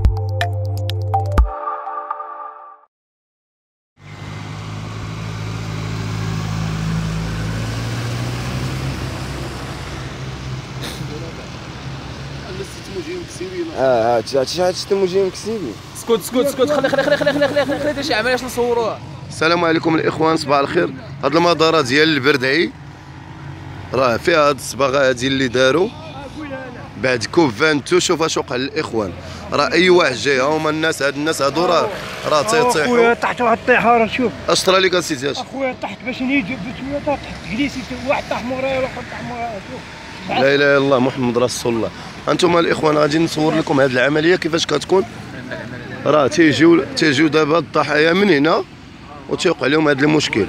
هادشي التموجين مكسيبين. اسكت خلي شي عمليه نصوروها. السلام عليكم الاخوان، صباح الخير. هاد المداره ديال البردعي راه فيها هاد الصباغه هادي اللي داروا بعد كوب 22. شوف اش وقع للاخوان، راه اي واحد جاي هما الناس، هاد الناس هادو راه تيطيحوا. اخويا طحت واحد الطيحه، راه شوف اش طرا لك اسيدي؟ اخويا طحت باش نيجي بشويه طحت جليسي، واحد طاح مورايا واحد طاح مورايا. شوف لا اله الا الله محمد رسول الله. انتم الاخوان غادي نصور لكم هذه العمليه كيفاش كتكون. راه تيجيو دابا الضحايا من هنا وتيوقع لهم هذا المشكل.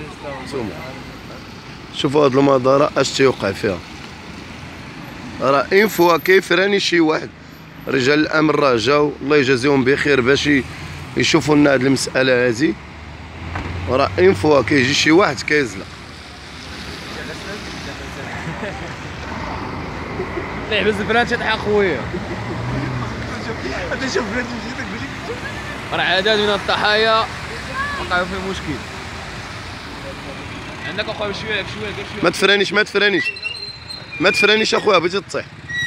شوفوا هذه المداره اش تيوقع فيها. راه اين فوا كيفراني شي واحد، رجال الامن راه جاو الله يجازيهم بخير باش يشوفوا لنا هذه المساله هذه. راه اين فوا كيجي شي واحد كيزلق. طيح بالزفران تيضحك خويا. انت شوف بلاتي مشيتك راه عدد من الضحايا وقعوا في مشكل. عندك اخويا بشويه ما تفرانيش اخويا، بغيتي تطيح.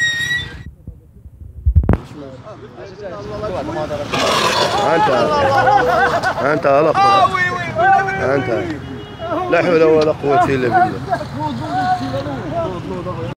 انت على اخويا، انت لا حول ولا قوه الا بالله.